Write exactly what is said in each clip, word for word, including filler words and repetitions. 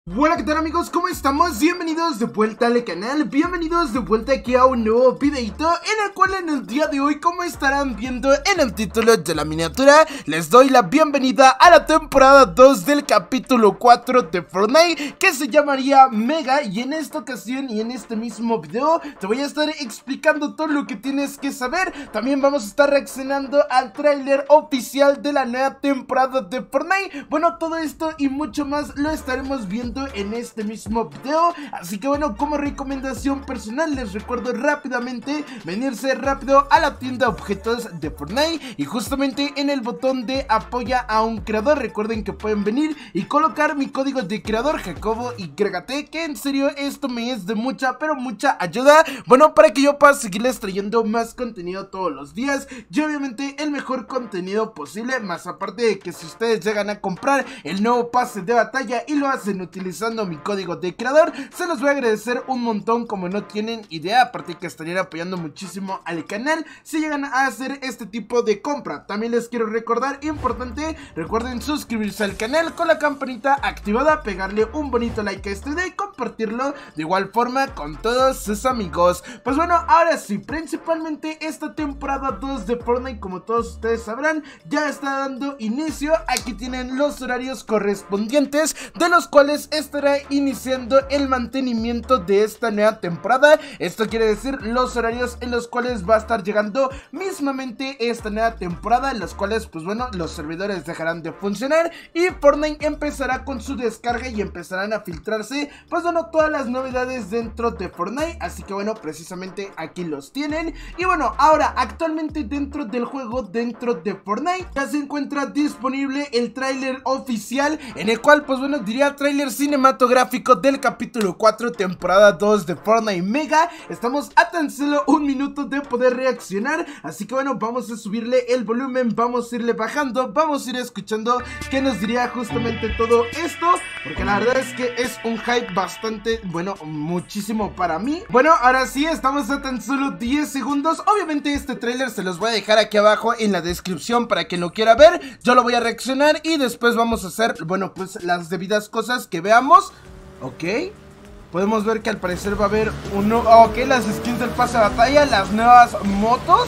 Hola, ¿qué tal amigos? ¿Cómo estamos? Bienvenidos de vuelta al canal, bienvenidos de vuelta aquí a un nuevo videito en el cual en el día de hoy, como estarán viendo en el título de la miniatura, les doy la bienvenida a la temporada dos del capítulo cuatro de Fortnite, que se llamaría Mega. Y en esta ocasión y en este mismo video te voy a estar explicando todo lo que tienes que saber. También vamos a estar reaccionando al tráiler oficial de la nueva temporada de Fortnite. Bueno, todo esto y mucho más lo estaremos viendo en este mismo video, así que bueno, como recomendación personal les recuerdo rápidamente venirse rápido a la tienda de objetos de Fortnite y justamente en el botón de apoya a un creador recuerden que pueden venir y colocar mi código de creador Jacobo y Gregate, que en serio esto me es de mucha pero mucha ayuda, bueno, para que yo pueda seguirles trayendo más contenido todos los días y obviamente el mejor contenido posible, más aparte de que si ustedes llegan a comprar el nuevo pase de batalla y lo hacen utilizando utilizando mi código de creador, se los voy a agradecer un montón como no tienen idea, aparte que estarían apoyando muchísimo al canal si llegan a hacer este tipo de compra. También les quiero recordar, importante, recuerden suscribirse al canal con la campanita activada, pegarle un bonito like a este video y compartirlo de igual forma con todos sus amigos. Pues bueno, ahora sí, principalmente esta temporada dos de Fortnite, como todos ustedes sabrán, ya está dando inicio. Aquí tienen los horarios correspondientes de los cuales estará iniciando el mantenimiento de esta nueva temporada. Esto quiere decir los horarios en los cuales va a estar llegando mismamente esta nueva temporada, en los cuales pues bueno, los servidores dejarán de funcionar y Fortnite empezará con su descarga y empezarán a filtrarse pues bueno, todas las novedades dentro de Fortnite. Así que bueno, precisamente aquí los tienen. Y bueno, ahora actualmente dentro del juego, dentro de Fortnite, ya se encuentra disponible el tráiler oficial, en el cual pues bueno, diría tráiler cinematográfico del capítulo cuatro temporada dos de Fortnite Mega. Estamos a tan solo un minuto de poder reaccionar, así que bueno, vamos a subirle el volumen, vamos a irle bajando, vamos a ir escuchando qué nos diría justamente todo esto, porque la verdad es que es un hype bastante, bueno, muchísimo para mí. Bueno, ahora sí, estamos a tan solo diez segundos. Obviamente este tráiler se los voy a dejar aquí abajo en la descripción para quien lo quiera ver. Yo lo voy a reaccionar y después vamos a hacer, bueno, pues las debidas cosas que veamos. Ok, podemos ver que al parecer va a haber uno. Ok, las skins del pase de batalla, las nuevas motos.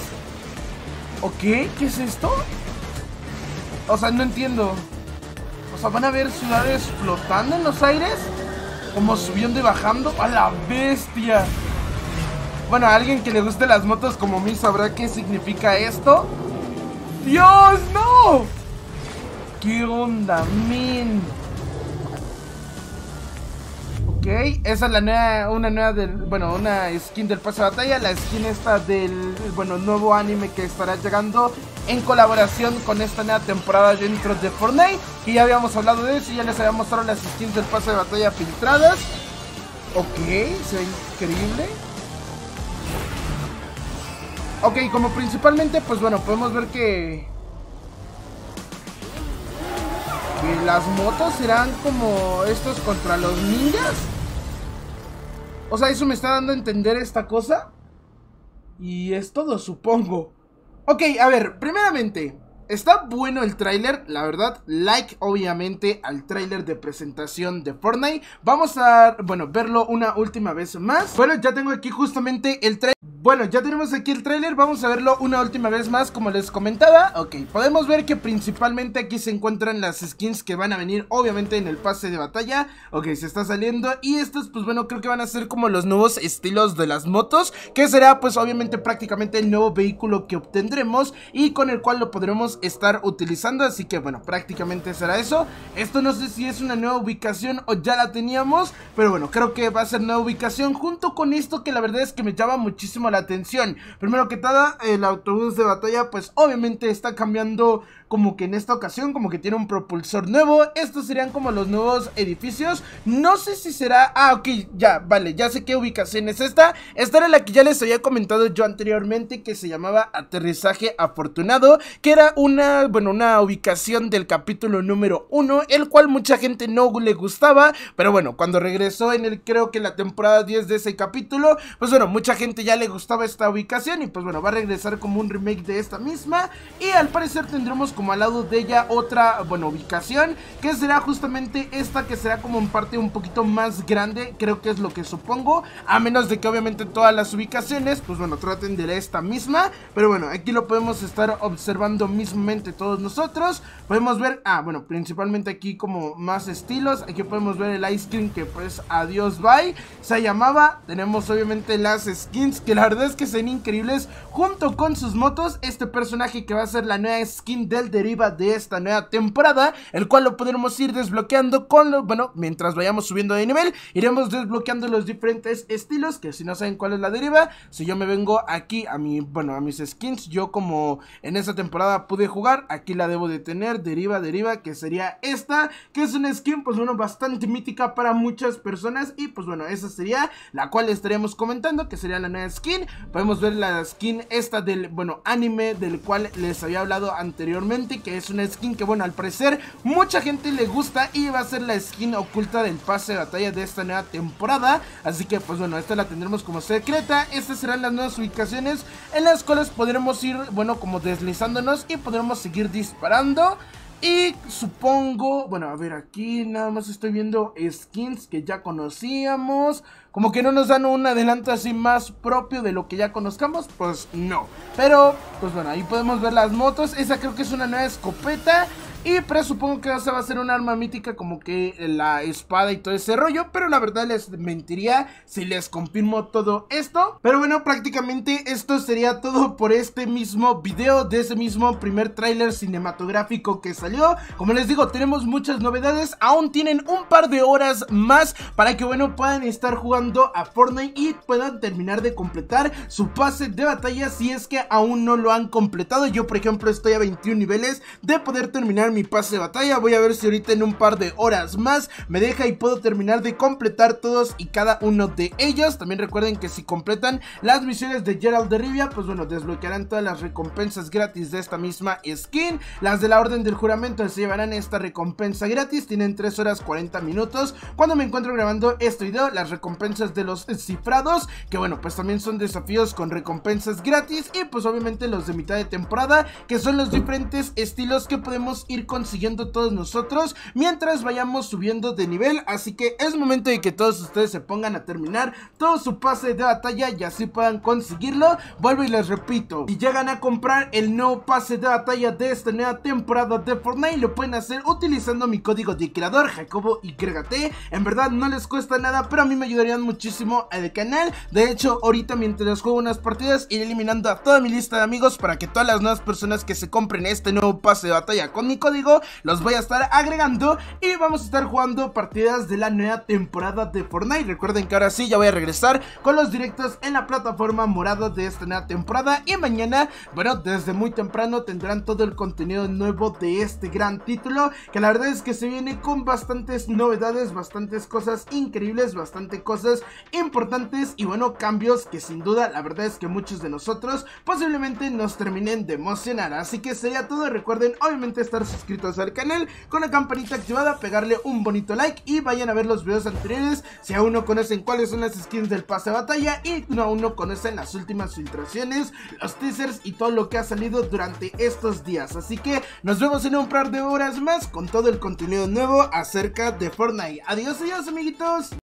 Ok, ¿qué es esto? O sea, no entiendo. O sea, van a ver ciudades flotando en los aires, como subiendo y bajando. ¡A la bestia! Bueno, a alguien que le guste las motos como a mí sabrá qué significa esto. ¡Dios, no! ¿Qué onda, men? Ok, esa es la nueva, una nueva del, bueno, una skin del pase de batalla, la skin esta del, bueno, nuevo anime que estará llegando en colaboración con esta nueva temporada dentro de Fortnite, que ya habíamos hablado de eso y ya les había mostrado las skins del pase de batalla filtradas. Ok, se ve increíble. Ok, como principalmente, pues bueno, podemos ver que... que las motos serán como estos contra los ninjas. O sea, eso me está dando a entender esta cosa. Y es todo, supongo. Ok, a ver, primeramente, está bueno el tráiler, la verdad. Like, obviamente, al tráiler de presentación de Fortnite. Vamos a, bueno, verlo una última vez más. Bueno, ya tengo aquí justamente el tráiler. Bueno, ya tenemos aquí el tráiler, vamos a verlo una última vez más como les comentaba. Ok, podemos ver que principalmente aquí se encuentran las skins que van a venir obviamente en el pase de batalla. Ok, se está saliendo y estos pues bueno, creo que van a ser como los nuevos estilos de las motos, que será pues obviamente prácticamente el nuevo vehículo que obtendremos y con el cual lo podremos estar utilizando. Así que bueno, prácticamente será eso. Esto no sé si es una nueva ubicación o ya la teníamos, pero bueno, creo que va a ser nueva ubicación junto con esto que la verdad es que me llama muchísimo la atención. Primero que nada, el autobús de batalla pues obviamente está cambiando, como que en esta ocasión como que tiene un propulsor nuevo. Estos serían como los nuevos edificios. No sé si será... Ah, ok, ya, vale, ya sé qué ubicación es esta. Esta era la que ya les había comentado yo anteriormente, que se llamaba Aterrizaje Afortunado, que era una, bueno, una ubicación del capítulo número uno, el cual mucha gente no le gustaba, pero bueno, cuando regresó en el, creo que la temporada diez de ese capítulo, pues bueno, mucha gente ya le gustaba esta ubicación y pues bueno, va a regresar como un remake de esta misma y al parecer tendremos como como al lado de ella otra, bueno, ubicación, que será justamente esta, que será como en parte un poquito más grande, creo que es lo que supongo, a menos de que obviamente todas las ubicaciones, pues bueno, traten de esta misma, pero bueno, aquí lo podemos estar observando mismamente todos nosotros. Podemos ver, ah, bueno, principalmente aquí como más estilos, aquí podemos ver el ice cream que pues adiós bye se llamaba. Tenemos obviamente las skins que la verdad es que son increíbles, junto con sus motos, este personaje que va a ser la nueva skin del Deriva de esta nueva temporada, el cual lo podremos ir desbloqueando con los, bueno, mientras vayamos subiendo de nivel, iremos desbloqueando los diferentes estilos, que si no saben cuál es la Deriva, si yo me vengo aquí a mi, bueno, a mis skins, yo como en esta temporada pude jugar, aquí la debo de tener, Deriva, Deriva, que sería esta, que es una skin, pues bueno, bastante mítica para muchas personas, y pues bueno, esa sería la cual estaríamos comentando, que sería la nueva skin. Podemos ver la skin esta del, bueno, anime del cual les había hablado anteriormente, que es una skin que, bueno, al parecer mucha gente le gusta y va a ser la skin oculta del pase de batalla de esta nueva temporada, así que pues bueno, esta la tendremos como secreta. Estas serán las nuevas ubicaciones en las cuales podremos ir, bueno, como deslizándonos y podremos seguir disparando. Y supongo, bueno, a ver, aquí nada más estoy viendo skins que ya conocíamos. Como que no nos dan un adelanto así más propio de lo que ya conozcamos, pues no. Pero, pues bueno, ahí podemos ver las motos. Esa creo que es una nueva escopeta. Y presupongo que esa va a ser un arma mítica como que la espada y todo ese rollo, pero la verdad les mentiría si les confirmo todo esto. Pero bueno, prácticamente esto sería todo por este mismo video de ese mismo primer tráiler cinematográfico que salió. Como les digo, tenemos muchas novedades, aún tienen un par de horas más para que, bueno, puedan estar jugando a Fortnite y puedan terminar de completar su pase de batalla si es que aún no lo han completado. Yo, por ejemplo, estoy a veintiún niveles de poder terminar mi pase de batalla. Voy a ver si ahorita en un par de horas más me deja y puedo terminar de completar todos y cada uno de ellos. También recuerden que si completan las misiones de Geralt de Rivia, pues bueno, desbloquearán todas las recompensas gratis de esta misma skin. Las de la Orden del Juramento se llevarán esta recompensa gratis. Tienen tres horas cuarenta minutos cuando me encuentro grabando este video. Las recompensas de los cifrados, que bueno, pues también son desafíos con recompensas gratis. Y pues obviamente los de mitad de temporada, que son los diferentes estilos que podemos ir consiguiendo todos nosotros mientras vayamos subiendo de nivel. Así que es momento de que todos ustedes se pongan a terminar todo su pase de batalla y así puedan conseguirlo. Vuelvo y les repito, si llegan a comprar el nuevo pase de batalla de esta nueva temporada de Fortnite, lo pueden hacer utilizando mi código de creador Jacobo Y T. En verdad no les cuesta nada, pero a mí me ayudarían muchísimo al canal. De hecho, ahorita mientras juego unas partidas iré eliminando a toda mi lista de amigos para que todas las nuevas personas que se compren este nuevo pase de batalla con mi código los voy a estar agregando y vamos a estar jugando partidas de la nueva temporada de Fortnite. Recuerden que ahora sí ya voy a regresar con los directos en la plataforma morada de esta nueva temporada, y mañana, bueno, desde muy temprano tendrán todo el contenido nuevo de este gran título, que la verdad es que se viene con bastantes novedades, bastantes cosas increíbles, bastantes cosas importantes y bueno, cambios que sin duda la verdad es que muchos de nosotros posiblemente nos terminen de emocionar. Así que sería todo. Recuerden obviamente estar suscritos al canal con la campanita activada, pegarle un bonito like y vayan a ver los videos anteriores si aún no conocen cuáles son las skins del pase de batalla y no, aún no conocen las últimas filtraciones, los teasers y todo lo que ha salido durante estos días. Así que nos vemos en un par de horas más con todo el contenido nuevo acerca de Fortnite. Adiós, adiós amiguitos.